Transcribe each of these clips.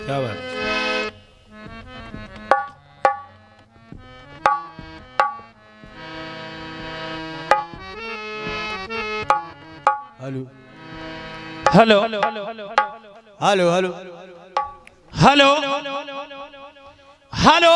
क्या बात। Hello hello hello hello hello hello.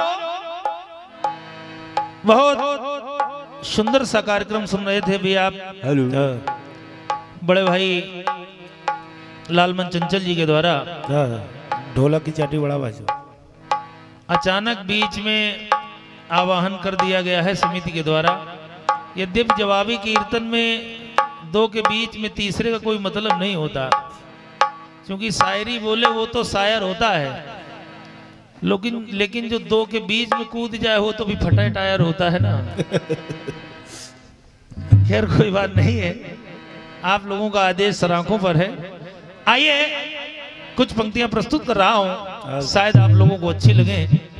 बहुत सुंदर सा कार्यक्रम सुन रहे थे भी आप। हेलो। बड़े भाई लालमन चंचल जी के द्वारा ढोलक की चाटी बड़ा बाजू। अचानक बीच में आवाहन कर दिया गया है समिति के द्वारा। यद्यपि जवाबी कीर्तन में दो के बीच में तीसरे का कोई मतलब नहीं होता, क्योंकि शायरी बोले वो तो शायर होता है, लेकिन जो दो के बीच में कूद जाए वो तो भी फटा टायर होता है ना। खैर कोई बात नहीं है, आप लोगों का आदेश सराखों पर है। आइए कुछ पंक्तियां प्रस्तुत कर रहा हूं, शायद आप लोगों को अच्छी लगे।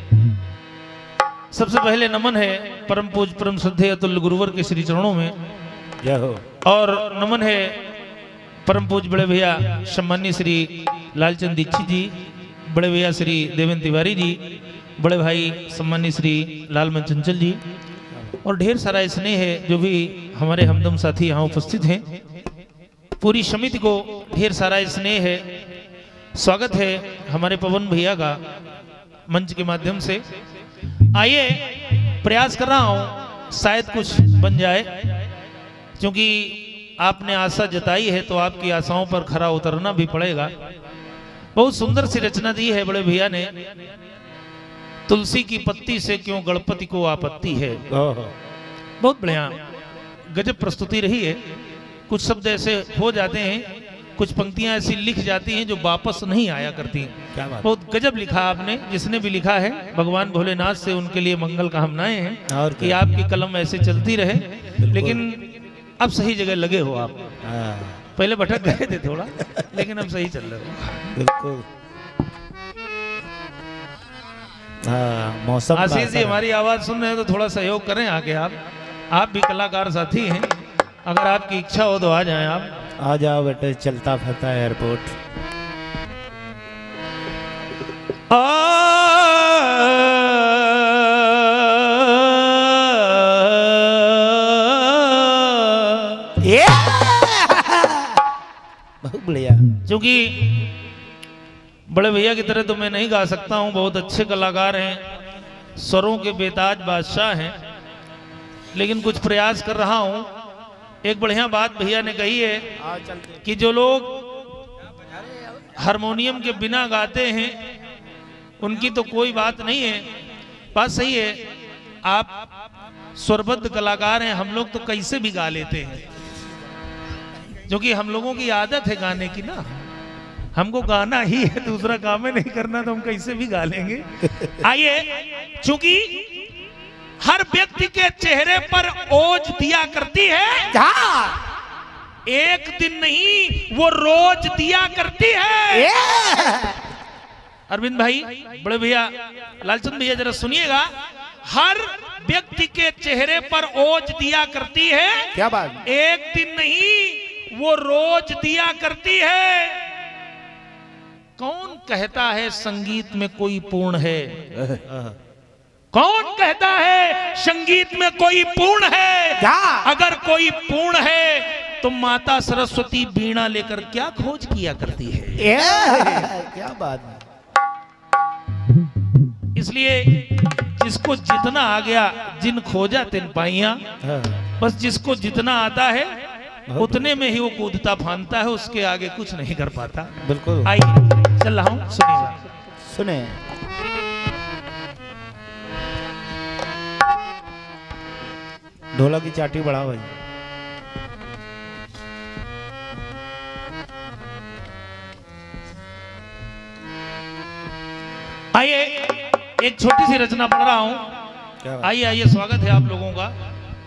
सबसे पहले नमन है परम पूज परम श्रद्धेय अतुल्य गुरुवर के श्री चरणों में, जय हो। और नमन है परम पूज बड़े भैया सम्मान्य श्री लालचंद दीक्षित जी, बड़े भैया श्री देवेंद्र तिवारी जी, बड़े भाई सम्मान्य श्री लालमन चंचल जी, और ढेर सारा स्नेह है जो भी हमारे हमदम साथी यहाँ उपस्थित हैं। पूरी समिति को ढेर सारा स्नेह है। स्वागत है हमारे पवन भैया का मंच के माध्यम से। आइए प्रयास कर रहा हूं शायद कुछ बन जाए, क्योंकि आपने आशा जताई है तो आपकी आशाओं पर खरा उतरना भी पड़ेगा। बहुत सुंदर सी रचना दी है बड़े भैया ने, तुलसी की पत्ती से क्यों गणपति को आपत्ति है। बहुत बढ़िया गजब प्रस्तुति रही है। कुछ शब्द ऐसे हो जाते हैं, कुछ पंक्तियां ऐसी लिख जाती हैं जो वापस नहीं आया करती। क्या बात। बहुत गजब लिखा आपने, जिसने भी लिखा है भगवान भोलेनाथ से उनके लिए मंगल कामनाएं हैं और कि आपकी कलम ऐसे चलती रहे। लेकिन अब सही जगह लगे हो आप। पहले भटक गए थे थोड़ा, लेकिन अब सही चल रहे हो। बिल्कुल। मौसम आशीष जी हमारी आवाज सुन रहे हैं तो थोड़ा सहयोग करें आगे। आप भी कलाकार साथी हैं, अगर आपकी इच्छा हो तो आ जाएं आप। आ जाओ बेटे, चलता फिरता एयरपोर्ट। बहुत बढ़िया। क्योंकि बड़े भैया की तरह तो मैं नहीं गा सकता हूं, बहुत अच्छे कलाकार हैं, स्वरों के बेताज बादशाह हैं, लेकिन कुछ प्रयास कर रहा हूं। एक बढ़िया बात भैया ने कही है कि जो लोग हारमोनियम के बिना गाते हैं उनकी तो कोई बात नहीं है। बात सही है, आप स्वरबद्ध कलाकार हैं, हम लोग तो कैसे भी गा लेते हैं, क्योंकि हम लोगों की आदत है गाने की ना। हमको गाना ही है, दूसरा काम है नहीं करना, तो हम कैसे भी गा लेंगे। आइए, क्योंकि हर व्यक्ति के चेहरे पर ओज दिया करती है, एक दिन नहीं वो रोज दिया करती है। अरविंद भाई, बड़े भैया लालचंद भैया जरा सुनिएगा। हर व्यक्ति के चेहरे पर ओज दिया करती है, क्या बात। एक दिन नहीं वो रोज दिया करती है। कौन कहता है संगीत में कोई पूर्ण है? कौन कहता है संगीत में कोई पूर्ण है? अगर कोई पूर्ण है तो माता सरस्वती बीणा लेकर क्या खोज किया करती है। क्या बात। इसलिए जिसको जितना आ गया, जिन खोजा तिन पाइया। बस जिसको जितना आता है उतने में ही वो कूदता फानता है, उसके आगे कुछ नहीं कर पाता। बिल्कुल। आइए चल रहा हूं, सुनिएगा। सुने। ढोलक की चाटी बढ़ा भाई। आइए एक छोटी सी रचना पढ़ रहा हूं। आइए आइए, स्वागत है आप लोगों का।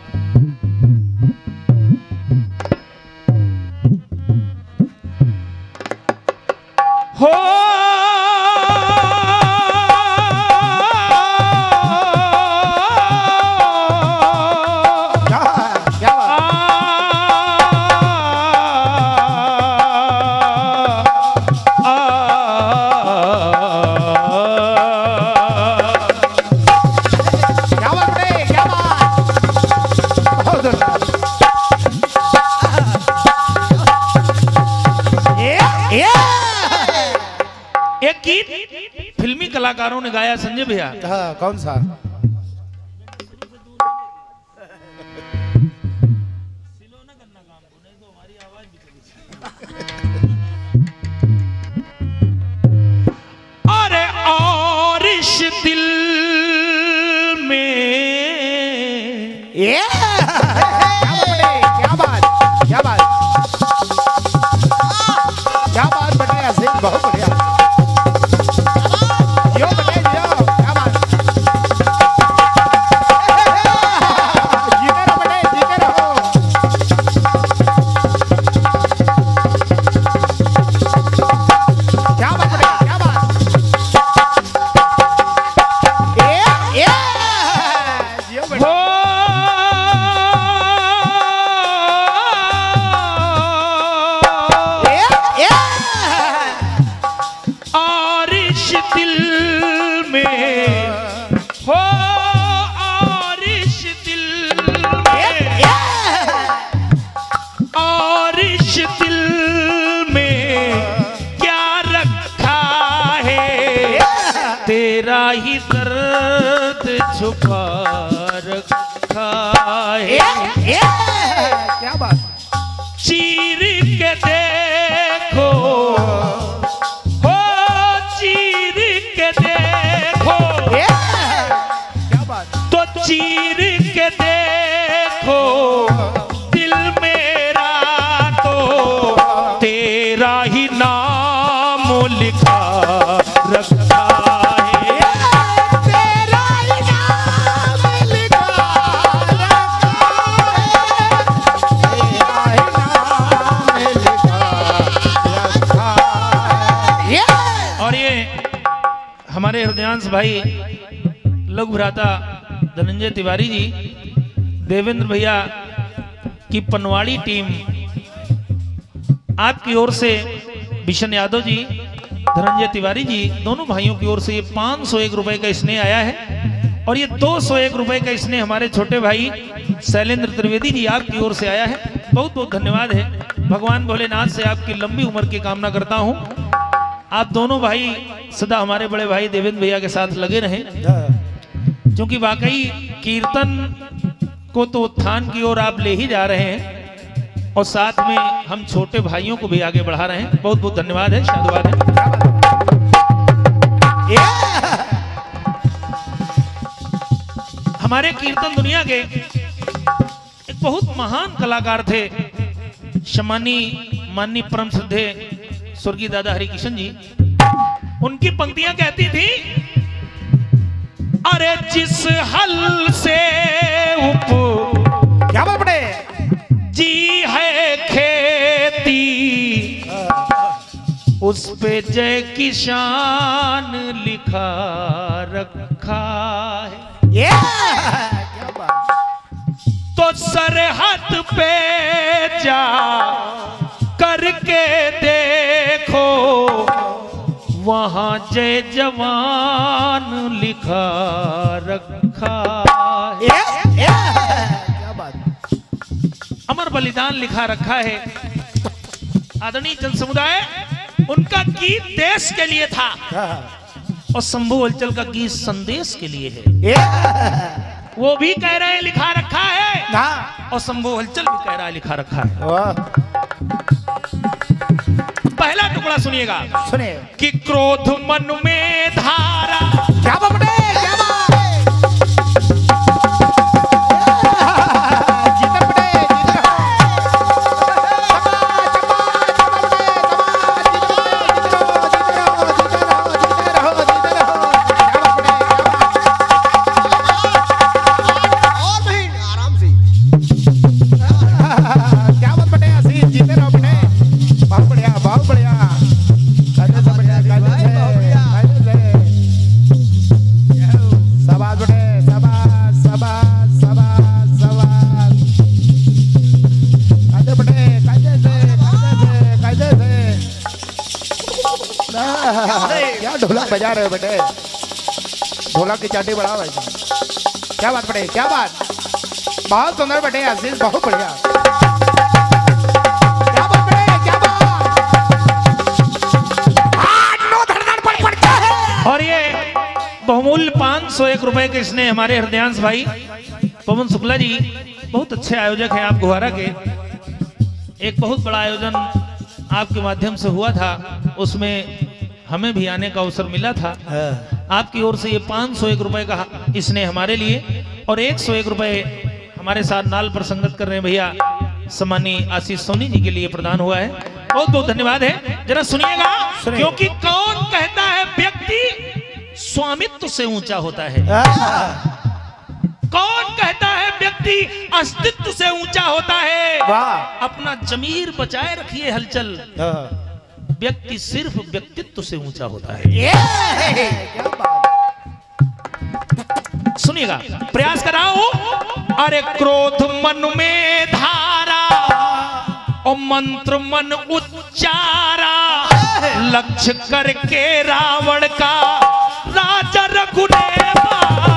हो कलाकारों ने गाया संजय भैया। हाँ, कौन सा? अरे और इस दिल में क्या बात, क्या बात, क्या बात बटे असीम, बहुत बढ़िया। यो बटे यो, क्या बात। जीते रहो बटे, जीते रहो। क्या बात बटे, क्या बात। जियो बटे। हो और इस दिल में हो और इस दिल में और इस दिल में क्या रखा है तेरा ही दर्द छुपा रखा है। क्या बात। चीर के देखो हो चीर के देखो क्या बात। तो चीर के देखो दिल मेरा तो तेरा ही नाम लिखा रखा है। तेरा ही नाम लिखा रखा है। और ये हमारे हृदयांश भाई लघु भ्राता धनंजय तिवारी जी, देवेंद्र भैया की पनवाड़ी टीम, आपकी ओर से बिशन यादव जी, धनंजय तिवारी जी, दोनों भाइयों की ओर से ये 501 रुपए का स्नेह आया है। और ये 201 रुपए का स्नेह हमारे छोटे भाई शैलेंद्र त्रिवेदी जी आपकी ओर से आया है। बहुत बहुत धन्यवाद है। भगवान भोलेनाथ से आपकी लंबी उम्र की कामना करता हूं। आप दोनों भाई सदा हमारे बड़े भाई देवेंद्र भैया के साथ लगे रहें, क्योंकि वाकई कीर्तन को तो उत्थान की ओर आप ले ही जा रहे हैं और साथ में हम छोटे भाइयों को भी आगे बढ़ा रहे हैं। बहुत बहुत धन्यवाद है, साधुवाद है। हमारे कीर्तन दुनिया के एक बहुत महान कलाकार थे, सम्मानी माननीय परम श्रद्धे स्वर्गीय दादा हरिकिशन जी। उनकी पंक्तियां कहती थी, अरे जिस हल से उप क्या बात बड़े जी है खेती उस पे जय किसान लिखा रखा है। क्या बात। तो सरहद पे जा करके देखो वहां जय जवान लिखा रखा है। क्या बात। अमर बलिदान लिखा रखा है। आदरणीय जन समुदाय, उनका गीत देश के लिए था और शंभू हलचल का गीत संदेश के लिए है। वो भी कह रहे हैं लिखा रखा है और शंभू हलचल भी कह रहा है लिखा रखा है। पहला टुकड़ा सुनिएगा, सुनिए। कि क्रोध मन में धारा। क्या बात बड़े, क्या बात। जीते बड़े, जीते रहो। क्या बात बड़े, असीम जीते रहो बड़े। बहुत बढ़िया, बहुत बढ़िया। कायदे से बढ़िया, कायदे से, कायदे से। शाबाश बड़े, शाबाश, शाबाश, शाबाश, शाबाश। कायदे बड़े, कायदे से, कायदे से, कायदे से। क्या ढोलक बजा रहे हो बेटे? ढोलक की चाटी बढ़ाओ भाई। क्या बात बड़े, क्या बात। बहुत सुंदर बेटे आशीष, बहुत बढ़िया। क्या बात बड़े, क्या बात। और ये 501 रुपए के इसने हमारे हृदयांश भाई पवन शुक्ला जी, बहुत अच्छे आयोजक हैं आप गुहारा के। एक बहुत बड़ा आयोजन आपके माध्यम से हुआ था, उसमें हमें भी आने का अवसर मिला था। आपकी ओर से ये 501 रुपए का इसने हमारे लिए, और 101 रुपए हमारे साथ नाल पर संगत कर रहे हैं भैया सम्मानीय आशीष सोनी जी के लिए प्रदान हुआ है। बहुत बहुत धन्यवाद है। जरा सुनिएगा, क्योंकि कौन कहता है व्यक्ति स्वामित्व से ऊंचा होता है? कौन कहता है व्यक्ति अस्तित्व से ऊंचा होता है? अपना जमीर बचाए रखिए हलचल। व्यक्ति सिर्फ व्यक्तित्व से ऊंचा होता है। सुनिएगा, प्रयास कर रहा हूं। अरे क्रोध मन में धारा और मंत्र मन उच्चारा, लक्ष्य करके रावण का राजा रघु ने मारा।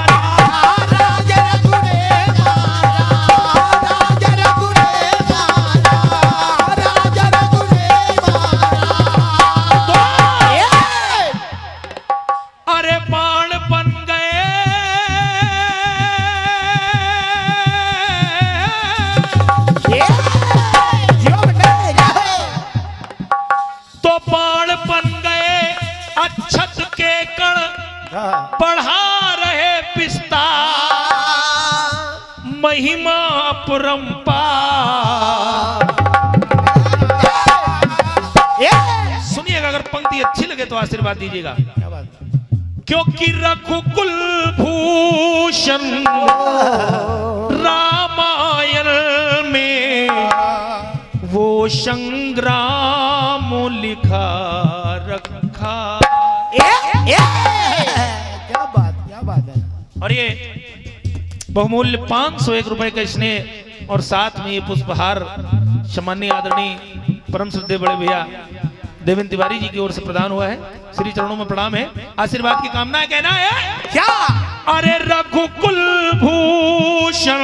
बढ़ा रहे पिस्ता महिमा परंपार। सुनिएगा, अगर पंक्ति अच्छी लगे तो आशीर्वाद दीजिएगा। क्योंकि रघुकुल भूषण रामायण में वो संग्राम लिखा रखा। क्या बात है। और ये बहुमूल्य 501 रुपए का स्नेह और साथ में ये पुष्पहार सम्मानीय आदरणीय परम श्रद्धेय बड़े भैया देवेंद्र तिवारी जी की ओर से प्रदान हुआ है। श्री चरणों में प्रणाम है, आशीर्वाद की कामना है। कहना है क्या? अरे रघुकुल भूषण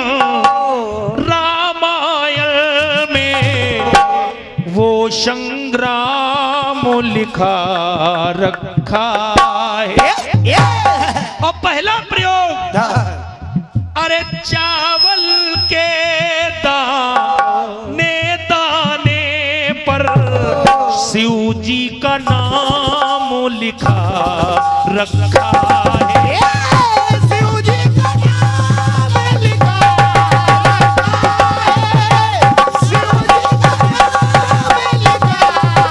रामायण में वो संग्राम लिखा रखा है। और पहला प्रयोग, अरे चावल के दाने दाने पर शिव जी का नाम लिखा रखा है। शिव जी का नाम लिखा रखा है। शिव जी का नाम लिखा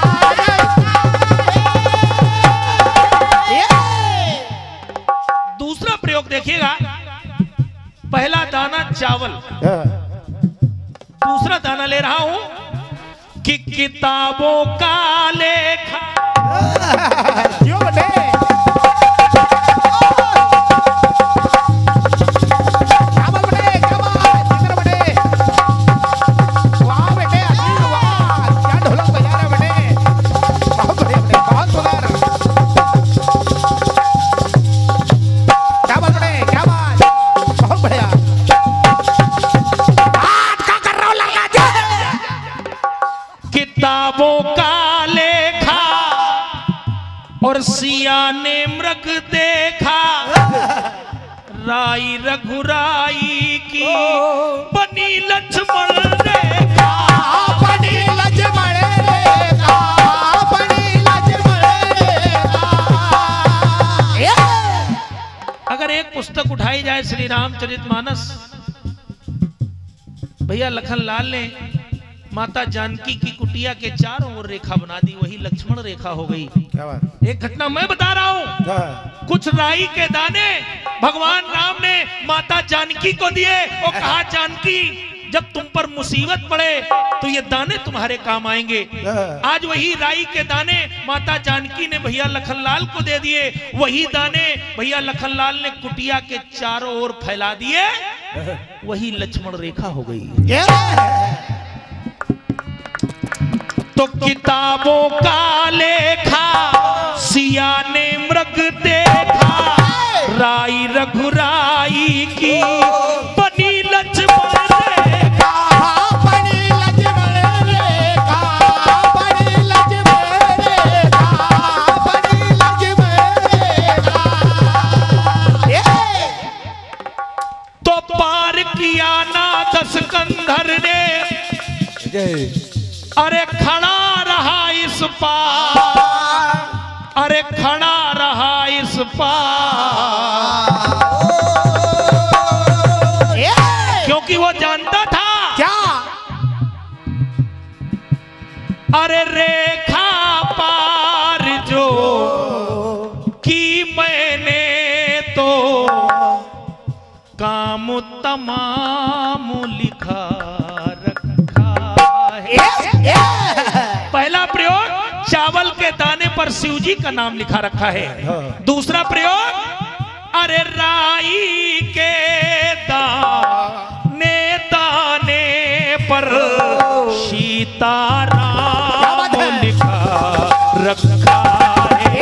रखा है। दूसरा प्रयोग देखिएगा, पहला दाना चावल, दूसरा दाना ले रहा हूं कि किताबों का लेखा। क्यों बटे? चावल बटे, चावल बटे। वाह बेटे, वाह, क्या ढोलक बजा रहे बेटे। बहुत बढ़िया बेटे, बहुत सुंदर। चावल बटे, क्या बात, बहुत बढ़िया। क्या कर रहा हूं लड़का जी? किताबों का लेखा और सिया ने मृग देखा, राई रघुराई की बनी लक्ष्मण रेखा। बनी लक्ष्मण रेखा, बनी लक्ष्मण रेखा। अगर एक पुस्तक उठाई जाए श्री रामचरितमानस, भैया लखन लाल ने माता जानकी की कुटिया के चारों ओर रेखा बना दी, वही लक्ष्मण रेखा हो गई। क्या बात? एक घटना मैं बता रहा हूं। कुछ राई के दाने भगवान राम ने माता जानकी को दिए और कहा, जानकी जब तुम पर मुसीबत पड़े तो ये दाने तुम्हारे काम आएंगे। आज वही राई के दाने माता जानकी ने भैया लखनलाल को दे दिए, वही दाने भैया लखनलाल ने कुटिया के चारों ओर फैला दिए, वही लक्ष्मण रेखा हो गई। तो किताबों का लेखा सिया ने मृग देखा, राई रघुराई की बनी लक्ष्मण रेखा। बनी लक्ष्मण रेखा, बनी लक्ष्मण रेखा, बनी लक्ष्मण रेखा। खड़ा रहा इस पार, क्योंकि वो जानता था क्या अरे रेखा पार जो की मैंने तो काम तमाम लिखा रखा है। पहला प्रयोग चावल के दाने पर शिवजी का नाम लिखा रखा है। दूसरा प्रयोग अरे राई के दाने दाने पर सीताराम लिखा रखा है।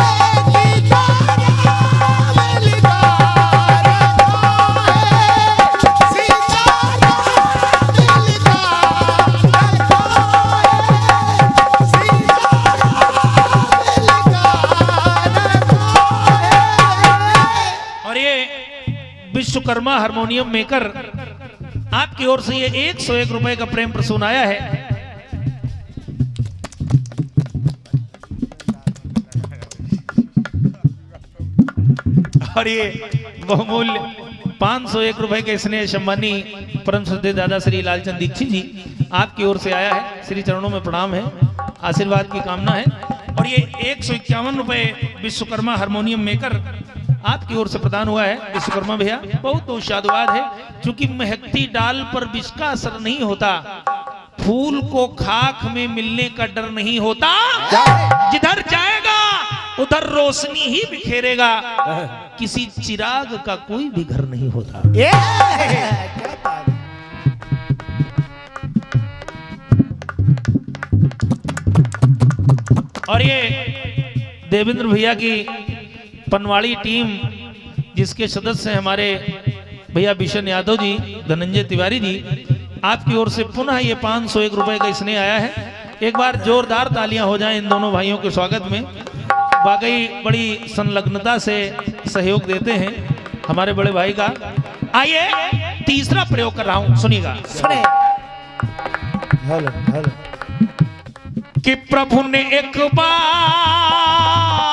विश्वकर्मा हारमोनियम मेकर आपकी ओर से ये 101 रुपए का प्रेम प्रसून आया है। और ये बहुमूल्य 501 रुपए के स्नेह सम्मानी परम श्रद्धेय दादा श्री लालचंद दीक्षित जी आपकी ओर से आया है। श्री चरणों में प्रणाम है, आशीर्वाद की कामना है। और ये 151 रुपए विश्वकर्मा हारमोनियम मेकर आपकी ओर से प्रदान हुआ है। विश्वकर्मा भैया बहुत बहुत साधुवाद है। क्योंकि महकती डाल पर विष का असर नहीं होता, फूल को खाक में मिलने का डर नहीं होता, जिधर जाएगा उधर रोशनी ही बिखेरेगा, किसी चिराग का कोई भी घर नहीं होता। और ये देवेंद्र भैया की पनवाड़ी टीम जिसके सदस्य हैं हमारे भैया बिशन यादव जी, धनंजय तिवारी जी, आपकी ओर से पुनः ये 501 रुपए का स्नेह आया है। एक बार जोरदार तालियां हो जाएं इन दोनों भाइयों के स्वागत में। वाकई बड़ी संलग्नता से सहयोग देते हैं हमारे बड़े भाई का। आइए तीसरा प्रयोग कर रहा हूं, सुनिएगा। सुने कि प्रभु ने एक बार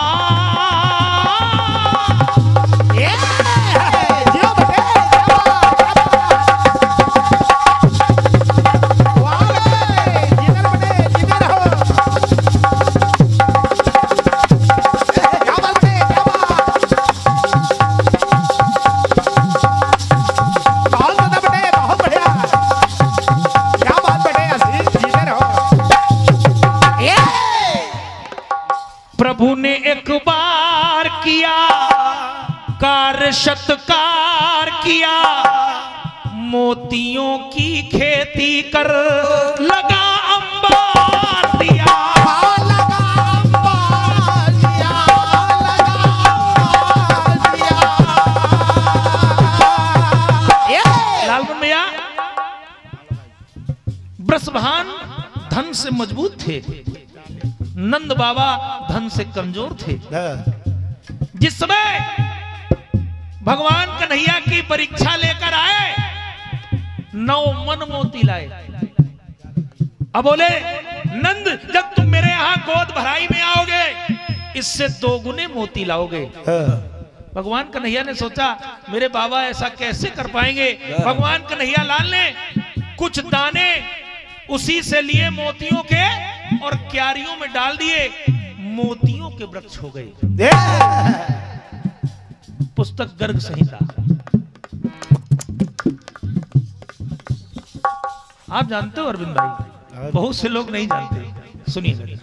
प्रभु ने एक बार किया कार्य सत्कार किया, मोतियों की खेती कर लगा अंबार दिया। लालमन भैया ब्रसभान धन से मजबूत थे, नंद बाबा धन से कमजोर थे। जिस समय भगवान कन्हैया की परीक्षा लेकर आए, 9 मन मोती लाए। अब बोले नंद जब तुम मेरे यहां गोद भराई में आओगे, इससे 2 गुने मोती लाओगे। भगवान कन्हैया ने सोचा मेरे बाबा ऐसा कैसे कर पाएंगे। भगवान कन्हैया लाल ने कुछ दाने उसी से लिए मोतियों के और क्यारियों में डाल दिए, मोतियों के वृक्ष हो गए। पुस्तक गर्ग संहिता आप जानते हो अरविंद भाई, बहुत से लोग नहीं जानते। सुनिए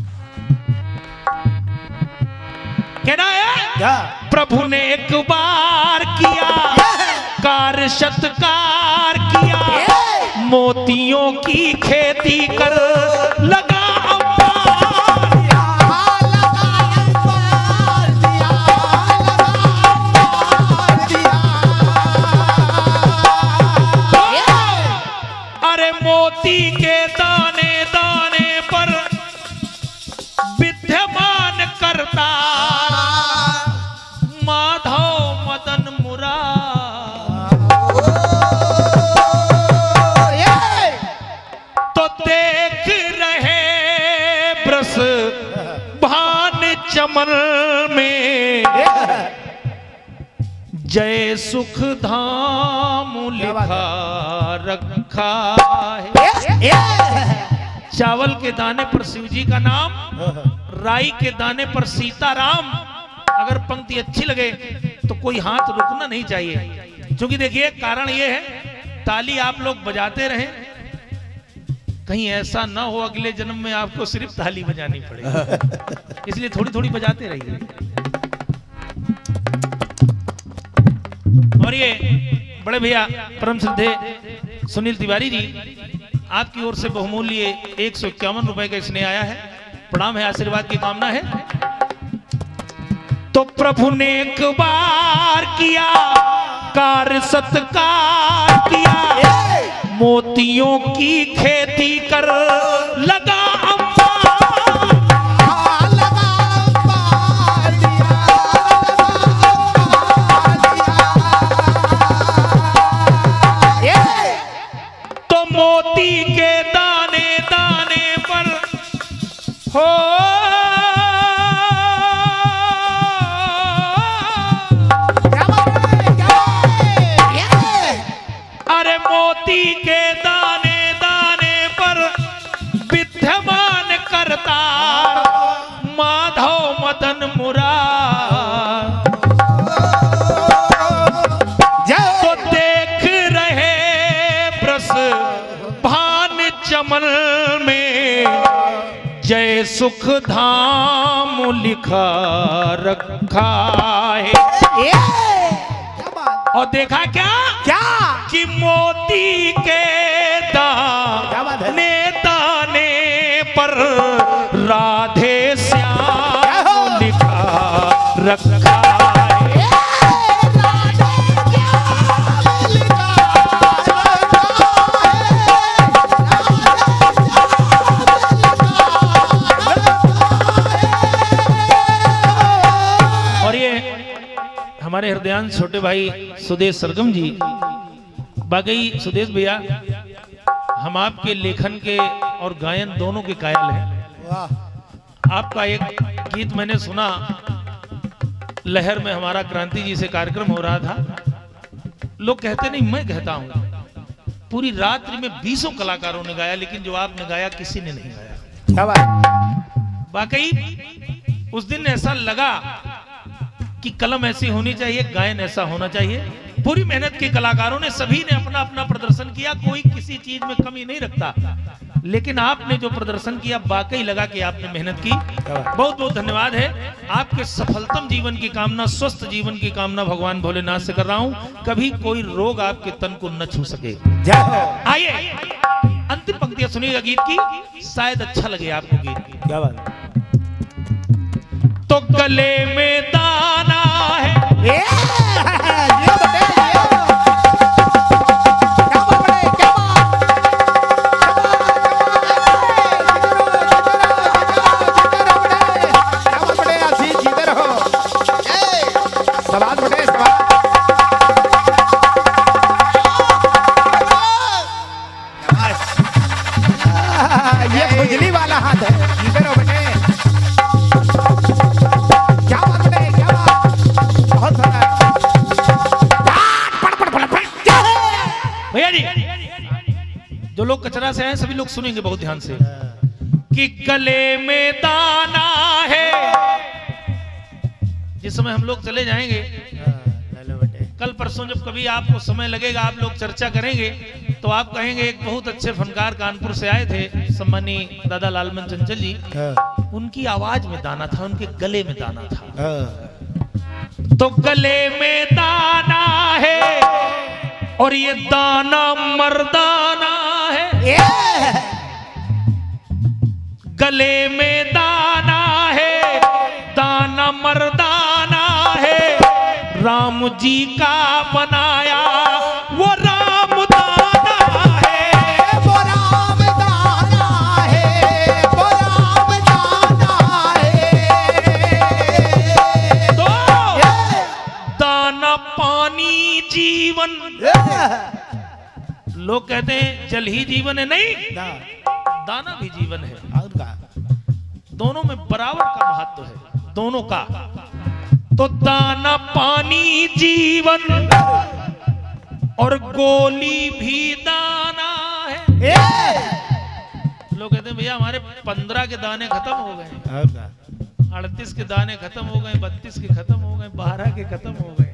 कहना है प्रभु ने एक बार किया कार्य सत्कार किया, मोतियों की खेती कर लगा मोती के दाने दाने पर विद्यमान करता माधव मदन मुरार। तो देख रहे ब्रस भान चमन में जय सुख धाम लिखा रखा है। चावल के दाने पर शिव जी का नाम, राई के दाने पर सीताराम। अगर पंक्ति अच्छी लगे तो कोई हाथ रुकना नहीं चाहिए, क्योंकि देखिए कारण ये है ताली आप लोग बजाते रहें, कहीं ऐसा ना हो अगले जन्म में आपको सिर्फ ताली बजानी पड़े, इसलिए थोड़ी थोड़ी बजाते रहिए। और ये बड़े भैया परम श्रद्धे सुनील तिवारी जी, आपकी ओर से बहुमूल्य 151 रुपए का स्नेह आया है, प्रणाम है, आशीर्वाद की कामना है। तो प्रभु ने एक बार किया कार्य सत्कार किया, मोतियों की खेती कर लगा तो मोती के दाने दाने पर हो मोती के दाने दाने पर विद्यमान करतार माधव मदन मुरार। तो देख रहे ब्रस भान चमन में जय सुख धाम लिखा रखा है। और देखा क्या क्या कि मोती के दाने दाने पर राधे श्याम लिखा रखा है। और ये हमारे हृदयांश छोटे भाई सुदेश सरगम जी, बाकी सुदेश भैया हम आपके लेखन के और गायन दोनों के कायल हैं। आपका एक गीत मैंने सुना, लहर में हमारा क्रांति जी से कार्यक्रम हो रहा था, लोग कहते नहीं मैं कहता हूं, पूरी रात्रि में 20 कलाकारों ने गाया, लेकिन जो आपने गाया किसी ने नहीं गाया। वाकई उस दिन ऐसा लगा कि कलम ऐसी होनी चाहिए, गायन ऐसा होना चाहिए। पूरी मेहनत के कलाकारों ने सभी ने अपना अपना प्रदर्शन किया, कोई किसी चीज में कमी नहीं रखता, लेकिन आपने जो प्रदर्शन किया वाकई लगा कि आपने मेहनत की। बहुत बहुत धन्यवाद है। आपके सफलतम जीवन की कामना, स्वस्थ जीवन की कामना भगवान भोलेनाथ से कर रहा हूं, कभी कोई रोग आपके तन को न छू सके। आइए अंतिम पंक्तियां सुनिएगा गीत की, शायद अच्छा लगे आपको गीत। क्या बात। तो गले में दाना है जो लोग कचरा से आए सभी लोग सुनेंगे बहुत ध्यान से कि गले में दाना है। जिस समय हम लोग चले जाएंगे, कल परसों जब कभी आपको समय लगेगा, आप लोग चर्चा करेंगे तो आप कहेंगे एक बहुत अच्छे फनकार कानपुर से आए थे, सम्मानीय दादा लालमन चंचल जी, उनकी आवाज में दाना था, उनके गले में दाना था। तो गले में दाना है और ये दाना मर्दाना है, गले में दाना है, दाना मर्दाना है, राम जी का बनाया वो राम दाना है, वो राम दाना है, वो राम दाना है। तो दाना पानी जीवन, लोग कहते हैं जल ही जीवन है, नहीं, दाना भी जीवन है। दोनों में बराबर का महत्व है, दोनों का। तो दाना पानी जीवन और गोली भी दाना है। लोग कहते हैं भैया हमारे 15 के दाने खत्म हो गए, 38 के दाने खत्म हो गए, 32 के खत्म हो गए, 12 के खत्म हो गए।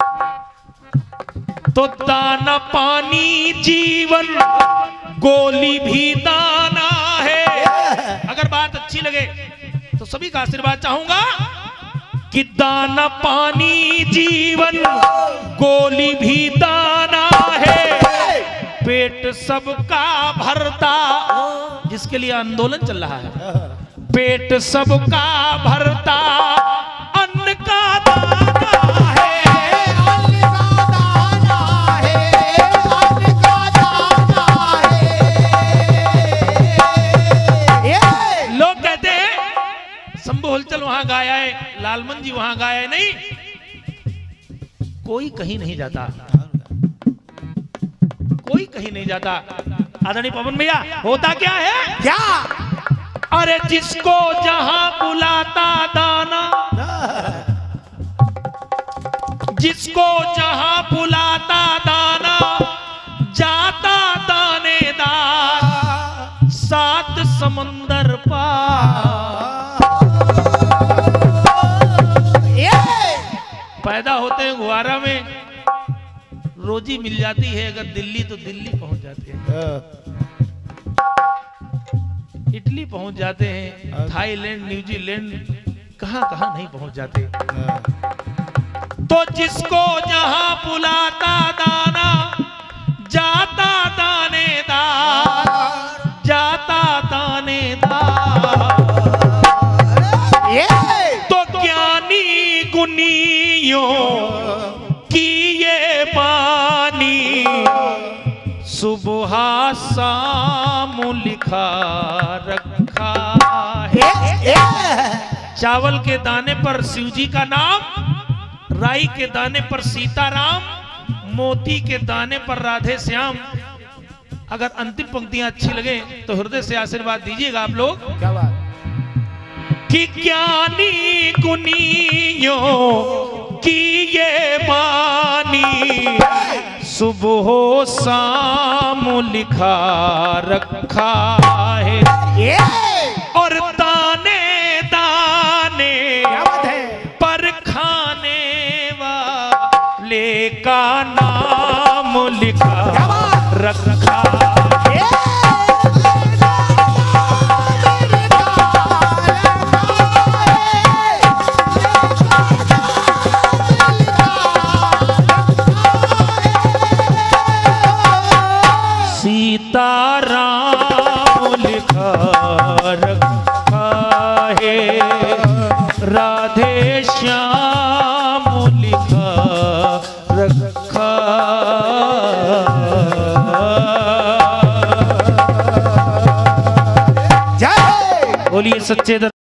तो दाना पानी जीवन गोली भी दाना है। अगर बात अच्छी लगे तो सभी का आशीर्वाद चाहूंगा कि दाना पानी जीवन गोली भी दाना है। पेट सबका भरता, जिसके लिए आंदोलन चल रहा है, पेट सबका भरता अन्न का दाना है। चल वहां गाया है, लालमन जी वहां गाया है, नहीं कोई कहीं नहीं जाता, कोई कहीं नहीं जाता। आदरणीय पवन भैया होता क्या है, क्या अरे जिसको जहां बुलाता दाना, जिसको जहां बुलाता दाना जाता दानेदार, 7 समंदर पार। पैदा होते हैं गुवारा में, रोजी मिल जाती है, अगर दिल्ली तो दिल्ली पहुंच जाते हैं, इटली पहुंच जाते हैं, थाईलैंड न्यूजीलैंड कहां कहां नहीं पहुंच जाते। तो जिसको जहां बुलाता दाना जाता दानेदार, जाता दानेदार। तो ज्ञानी गुनियों की ये बानी, सुबह शाम लिखा रखा है। चावल के दाने पर शिव जी का नाम, राई के दाने पर सीताराम, मोती के दाने पर राधे श्याम। अगर अंतिम पंक्तियां अच्छी लगे तो हृदय से आशीर्वाद दीजिएगा आप लोग। क्या बात कि ज्ञानी गुनियों की ये बानी, सुबह शाम लिखा रखा है। और दाने दाने पर खाने वाले का नाम लिखा रखा है। सीताराम लिखा रखा है, राधे श्याम लिखा रखा। बोलिए सच्चे